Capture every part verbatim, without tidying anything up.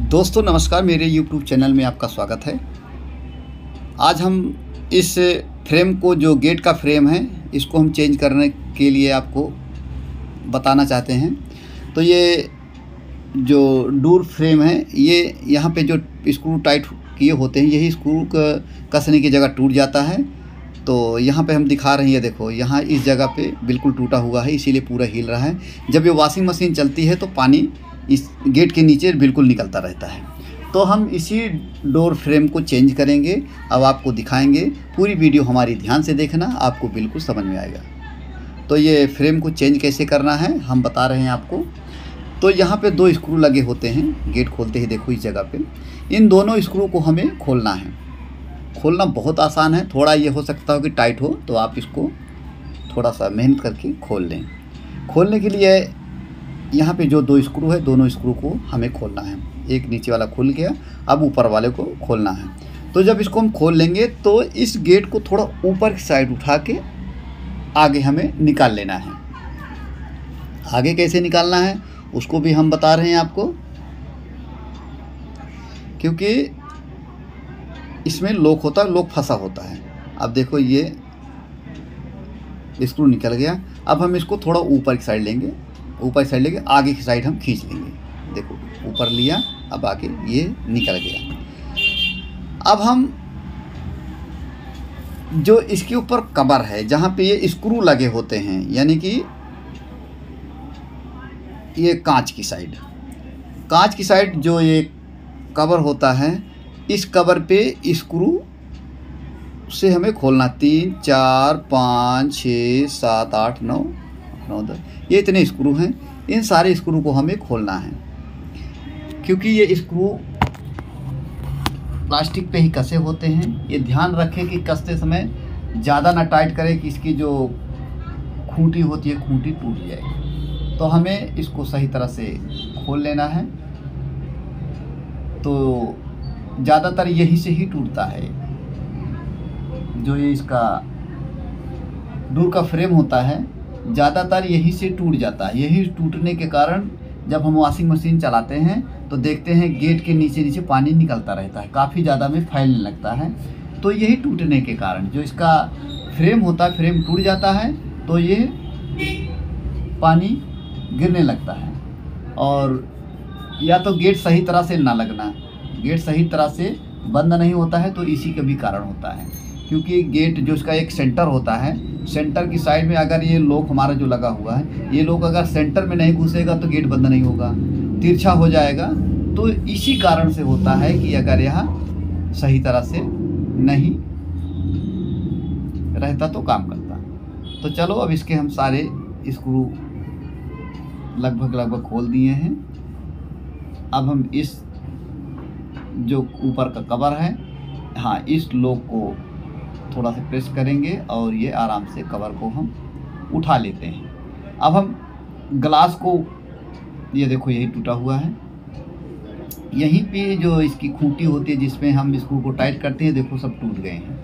दोस्तों नमस्कार, मेरे यूट्यूब चैनल में आपका स्वागत है। आज हम इस फ्रेम को, जो गेट का फ्रेम है, इसको हम चेंज करने के लिए आपको बताना चाहते हैं। तो ये जो डोर फ्रेम है, ये यहाँ पे जो स्क्रू टाइट किए होते हैं, यही स्क्रू कसने की जगह टूट जाता है। तो यहाँ पे हम दिखा रहे हैं, ये देखो, यहाँ इस जगह पे बिल्कुल टूटा हुआ है, इसीलिए पूरा हिल रहा है। जब ये वॉशिंग मशीन चलती है तो पानी इस गेट के नीचे बिल्कुल निकलता रहता है। तो हम इसी डोर फ्रेम को चेंज करेंगे। अब आपको दिखाएंगे, पूरी वीडियो हमारी ध्यान से देखना, आपको बिल्कुल समझ में आएगा। तो ये फ्रेम को चेंज कैसे करना है हम बता रहे हैं आपको। तो यहाँ पे दो स्क्रू लगे होते हैं, गेट खोलते ही देखो इस जगह पे, इन दोनों स्क्रू को हमें खोलना है। खोलना बहुत आसान है, थोड़ा ये हो सकता हो कि टाइट हो, तो आप इसको थोड़ा सा मेहनत करके खोल लें। खोलने के लिए यहाँ पे जो दो स्क्रू है, दोनों स्क्रू को हमें खोलना है। एक नीचे वाला खुल गया, अब ऊपर वाले को खोलना है। तो जब इसको हम खोल लेंगे तो इस गेट को थोड़ा ऊपर की साइड उठा के आगे हमें निकाल लेना है। आगे कैसे निकालना है उसको भी हम बता रहे हैं आपको, क्योंकि इसमें लॉक होता है, लॉक फंसा होता है। अब देखो ये स्क्रू निकल गया। अब हम इसको थोड़ा ऊपर की साइड लेंगे, ऊपर साइड लेके आगे की साइड हम खींच लेंगे। देखो ऊपर लिया, अब आगे ये निकल गया। अब हम जो इसके ऊपर कवर है, जहाँ पे ये स्क्रू लगे होते हैं, यानी कि ये कांच की साइड, कांच की साइड जो ये कवर होता है, इस कवर पे स्क्रू से हमें खोलना। तीन चार पाँच छः सात आठ नौ नौ दस, ये इतने स्क्रू हैं। इन सारे स्क्रू को हमें खोलना है, क्योंकि ये स्क्रू प्लास्टिक पे ही कसे होते हैं। ये ध्यान रखें कि कसते समय ज़्यादा ना टाइट करें कि इसकी जो खूंटी होती है, खूंटी टूट जाए। तो हमें इसको सही तरह से खोल लेना है। तो ज़्यादातर यही से ही टूटता है। जो ये इसका डोर का फ्रेम होता है, ज़्यादातर यही से टूट जाता है। यही टूटने के कारण जब हम वॉशिंग मशीन चलाते हैं तो देखते हैं गेट के नीचे नीचे पानी निकलता रहता है, काफ़ी ज़्यादा में फैलने लगता है। तो यही टूटने के कारण जो इसका फ्रेम होता है, फ्रेम टूट जाता है, तो ये पानी गिरने लगता है। और या तो गेट सही तरह से ना लगना, गेट सही तरह से बंद नहीं होता है, तो इसी का भी कारण होता है। क्योंकि गेट जो इसका एक सेंटर होता है, सेंटर की साइड में अगर ये लॉक हमारा जो लगा हुआ है, ये लॉक अगर सेंटर में नहीं घुसेगा तो गेट बंद नहीं होगा, तिरछा हो जाएगा। तो इसी कारण से होता है कि अगर यहाँ सही तरह से नहीं रहता तो काम करता। तो चलो अब इसके हम सारे स्क्रू लगभग लगभग खोल दिए हैं। अब हम इस जो ऊपर का कवर है, हाँ, इस लॉक को थोड़ा सा प्रेस करेंगे और ये आराम से कवर को हम उठा लेते हैं। अब हम ग्लास को, ये देखो यही टूटा हुआ है, यहीं पे जो इसकी खूंटी होती है जिसमें हम स्क्रू को टाइट करते हैं, देखो सब टूट गए हैं।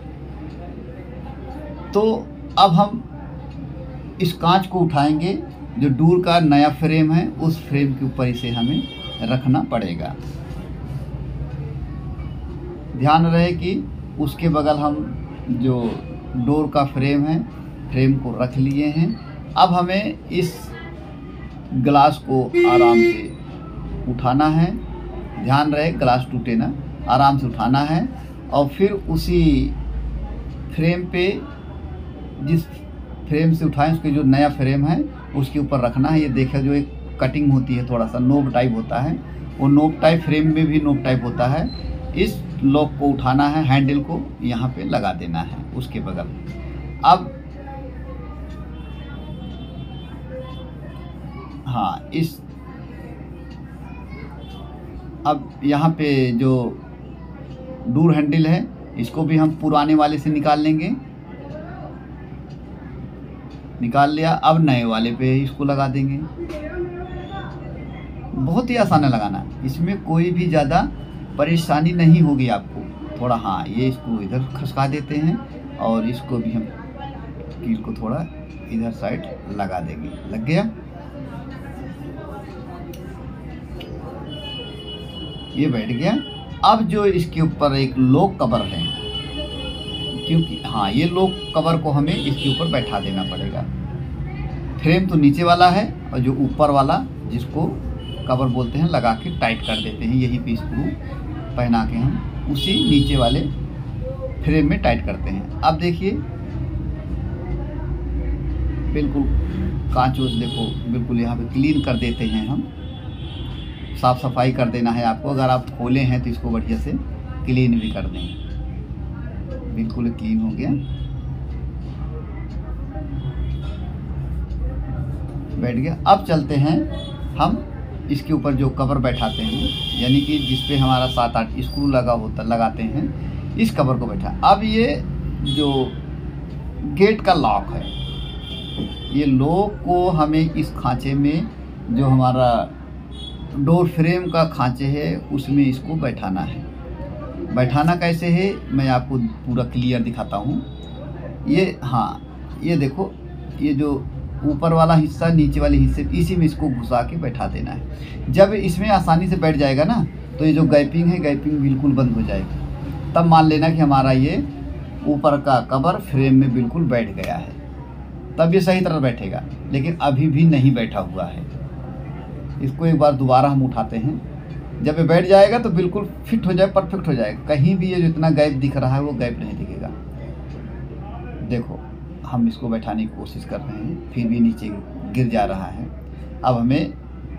तो अब हम इस कांच को उठाएंगे, जो डोर का नया फ्रेम है उस फ्रेम के ऊपर इसे हमें रखना पड़ेगा। ध्यान रहे कि उसके बगल हम जो डोर का फ्रेम है, फ्रेम को रख लिए हैं। अब हमें इस ग्लास को आराम से उठाना है। ध्यान रहे ग्लास टूटे ना, आराम से उठाना है। और फिर उसी फ्रेम पे, जिस फ्रेम से उठाएं उसके जो नया फ्रेम है उसके ऊपर रखना है। ये देखिए जो एक कटिंग होती है, थोड़ा सा नोब टाइप होता है, वो नोब टाइप फ्रेम में भी नोब टाइप होता है। इस लॉक को उठाना है, हैंडल को यहाँ पे लगा देना है उसके बगल। अब हाँ, इस अब यहाँ पे जो डोर हैंडल है, इसको भी हम पुराने वाले से निकाल लेंगे। निकाल लिया, अब नए वाले पे इसको लगा देंगे। बहुत ही आसान है लगाना, इसमें कोई भी ज़्यादा परेशानी नहीं होगी आपको। थोड़ा हाँ, ये इसको इधर खसका देते हैं और इसको भी हम कील को थोड़ा इधर साइड लगा देंगे। लग गया। ये बैठ गया। अब जो इसके ऊपर एक लॉक कवर है, क्योंकि हाँ ये लॉक कवर को हमें इसके ऊपर बैठा देना पड़ेगा। फ्रेम तो नीचे वाला है और जो ऊपर वाला जिसको कवर बोलते हैं लगा के टाइट कर देते हैं, यही पे स्क्रू पहना के हम उसी नीचे वाले फ्रेम में टाइट करते हैं। अब देखिए बिल्कुल कांच वोच देखो बिल्कुल यहाँ पे क्लीन कर देते हैं हम, साफ़ सफाई कर देना है आपको। अगर आप खोले हैं तो इसको बढ़िया से क्लीन भी कर दें। बिल्कुल क्लीन हो गया, बैठ गया। अब चलते हैं हम इसके ऊपर जो कवर बैठाते हैं, यानी कि जिस पे हमारा सात आठ स्क्रू लगा होता लगाते हैं, इस कवर को बैठा। अब ये जो गेट का लॉक है, ये लॉक को हमें इस खांचे में जो हमारा डोर फ्रेम का खांचे है उसमें इसको बैठाना है। बैठाना कैसे है मैं आपको पूरा क्लियर दिखाता हूँ। ये हाँ ये देखो, ये जो ऊपर वाला हिस्सा नीचे वाले हिस्से इसी में इसको घुसा के बैठा देना है। जब इसमें आसानी से बैठ जाएगा ना तो ये जो गैपिंग है गैपिंग बिल्कुल बंद हो जाएगी। तब मान लेना कि हमारा ये ऊपर का कवर फ्रेम में बिल्कुल बैठ गया है, तब ये सही तरह बैठेगा। लेकिन अभी भी नहीं बैठा हुआ है। इसको एक बार दोबारा हम उठाते हैं। जब ये बैठ जाएगा तो बिल्कुल फिट हो जाए, परफेक्ट हो जाएगा। कहीं भी ये जो इतना गैप दिख रहा है वो गैप नहीं दिखेगा। देखो हम इसको बैठाने की कोशिश कर रहे हैं, फिर भी नीचे गिर जा रहा है। अब हमें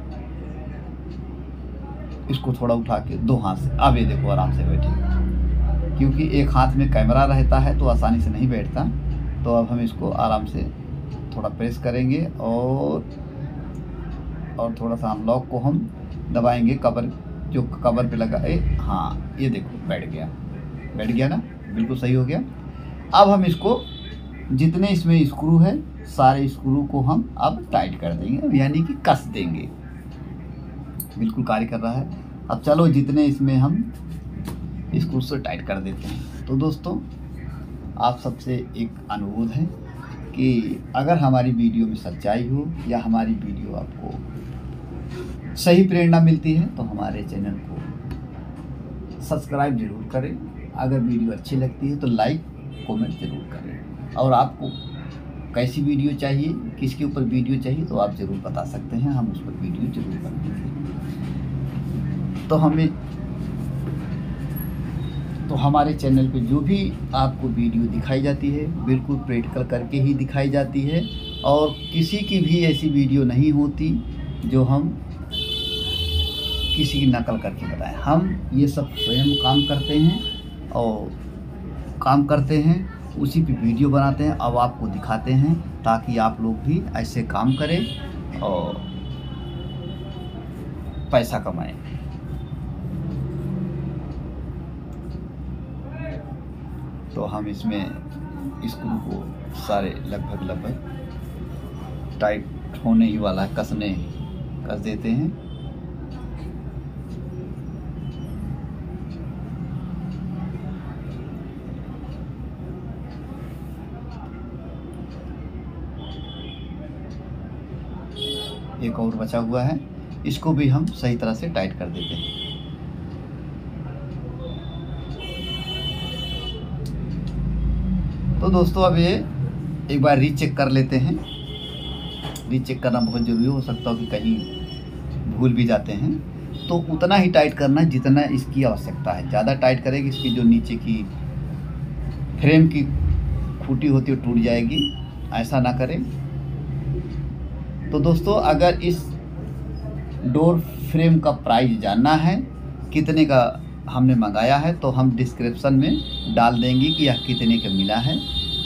इसको थोड़ा उठा के दो हाथ से, अब ये देखो आराम से बैठेगा। क्योंकि एक हाथ में कैमरा रहता है तो आसानी से नहीं बैठता। तो अब हम इसको आराम से थोड़ा प्रेस करेंगे और और थोड़ा सा हम लॉक को हम दबाएंगे, कवर जो कवर पे लगा है। हाँ ये देखो बैठ गया, बैठ गया ना, बिल्कुल सही हो गया। अब हम इसको जितने इसमें स्क्रू है सारे स्क्रू को हम अब टाइट कर देंगे, यानी कि कस देंगे। बिल्कुल कार्य कर रहा है। अब चलो जितने इसमें हम स्क्रू से टाइट कर देते हैं। तो दोस्तों आप सबसे एक अनुरोध है कि अगर हमारी वीडियो में सच्चाई हो या हमारी वीडियो आपको सही प्रेरणा मिलती है तो हमारे चैनल को सब्सक्राइब जरूर करें। अगर वीडियो अच्छी लगती है तो लाइक कमेंट जरूर करें। और आपको कैसी वीडियो चाहिए, किसके ऊपर वीडियो चाहिए तो आप ज़रूर बता सकते हैं, हम उस पर वीडियो जरूर बनाएंगे। तो हमें तो हमारे चैनल पे जो भी आपको वीडियो दिखाई जाती है बिल्कुल प्रैक्टिकल करके ही दिखाई जाती है। और किसी की भी ऐसी वीडियो नहीं होती जो हम किसी की नकल करके बताएं। हम ये सब स्वयं काम करते हैं और काम करते हैं उसी पे वीडियो बनाते हैं, अब आपको दिखाते हैं ताकि आप लोग भी ऐसे काम करें और पैसा कमाएं। तो हम इसमें स्क्रू को सारे लगभग लगभग टाइट होने ही वाला है, कसने कस देते हैं। एक और बचा हुआ है, इसको भी हम सही तरह से टाइट कर देते हैं। तो दोस्तों अब ये एक बार रीचेक कर लेते हैं। रीचेक करना बहुत ज़रूरी हो सकता हो कि कहीं भूल भी जाते हैं, तो उतना ही टाइट करना जितना इसकी आवश्यकता है। ज़्यादा टाइट करेगी इसकी जो नीचे की फ्रेम की खूंटी होती है टूट जाएगी, ऐसा ना करें। तो दोस्तों अगर इस डोर फ्रेम का प्राइस जानना है, कितने का हमने मंगाया है, तो हम डिस्क्रिप्शन में डाल देंगे कि यह कितने का मिला है।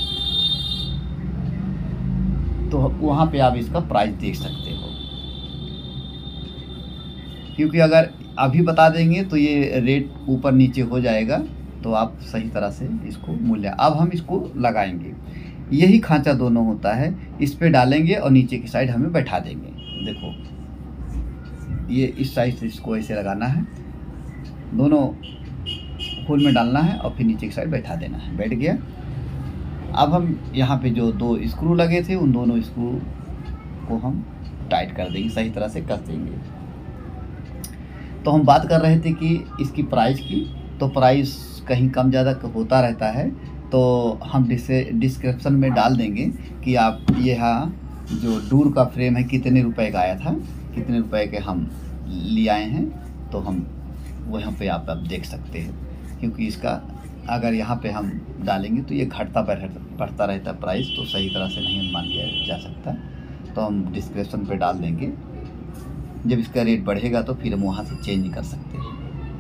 तो वहाँ पे आप इसका प्राइस देख सकते हो। क्योंकि अगर अभी बता देंगे तो ये रेट ऊपर नीचे हो जाएगा, तो आप सही तरह से इसको मूल्य। अब हम इसको लगाएंगे। यही खांचा दोनों होता है, इस पे डालेंगे और नीचे की साइड हमें बैठा देंगे। देखो ये इस साइड से इसको ऐसे लगाना है, दोनों होल में डालना है और फिर नीचे की साइड बैठा देना है। बैठ गया। अब हम यहाँ पे जो दो स्क्रू लगे थे उन दोनों स्क्रू को हम टाइट कर देंगे, सही तरह से कस देंगे। तो हम बात कर रहे थे कि इसकी प्राइस की, तो प्राइस कहीं कम ज़्यादा होता रहता है, तो हम डिस्क्रिप्शन में डाल देंगे कि आप यहाँ जो डूर का फ्रेम है कितने रुपए का आया था, कितने रुपए के हम ले आए हैं, तो हम वहाँ पे आप अब देख सकते हैं। क्योंकि इसका अगर यहाँ पे हम डालेंगे तो ये घटता बढ़ता रहता प्राइस, तो सही तरह से नहीं मान लिया जा सकता। तो हम डिस्क्रिप्शन पे डाल देंगे, जब इसका रेट बढ़ेगा तो फिर हम वहाँ से चेंज कर सकते हैं।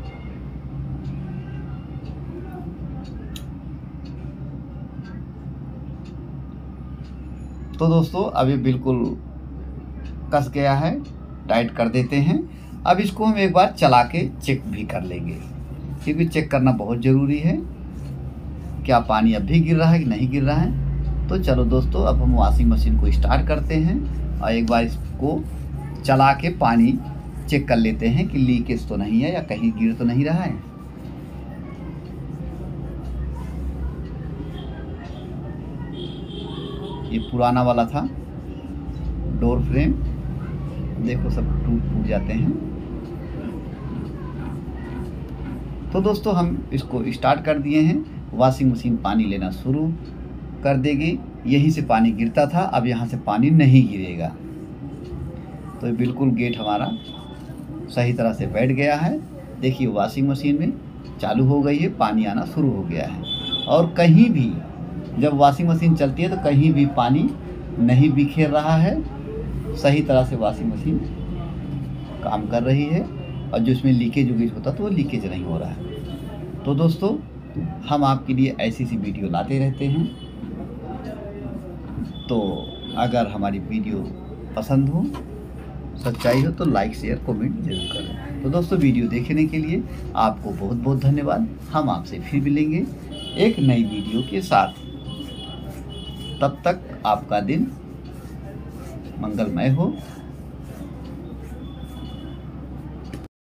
तो दोस्तों अब ये बिल्कुल कस गया है, टाइट कर देते हैं। अब इसको हम एक बार चला के चेक भी कर लेंगे, क्योंकि चेक करना बहुत ज़रूरी है, क्या पानी अब भी गिर रहा है कि नहीं गिर रहा है। तो चलो दोस्तों, अब हम वॉशिंग मशीन को स्टार्ट करते हैं और एक बार इसको चला के पानी चेक कर लेते हैं कि लीकेज तो नहीं है या कहीं गिर तो नहीं रहा है। ये पुराना वाला था डोर फ्रेम, देखो सब टूट फूट जाते हैं। तो दोस्तों हम इसको स्टार्ट कर दिए हैं, वॉशिंग मशीन पानी लेना शुरू कर देगी। यहीं से पानी गिरता था, अब यहाँ से पानी नहीं गिरेगा। तो बिल्कुल गेट हमारा सही तरह से बैठ गया है। देखिए वॉशिंग मशीन में चालू हो गई है, पानी आना शुरू हो गया है। और कहीं भी जब वॉशिंग मशीन चलती है तो कहीं भी पानी नहीं बिखेर रहा है, सही तरह से वॉशिंग मशीन काम कर रही है। और जो इसमें लीकेज उकेज होता तो वो लीकेज नहीं हो रहा है। तो दोस्तों हम आपके लिए ऐसी सी वीडियो लाते रहते हैं, तो अगर हमारी वीडियो पसंद हो, सच्चाई हो, तो लाइक शेयर कमेंट जरूर करें। तो दोस्तों वीडियो देखने के लिए आपको बहुत बहुत धन्यवाद। हम आपसे फिर मिलेंगे एक नई वीडियो के साथ। तब तक आपका दिन मंगलमय हो।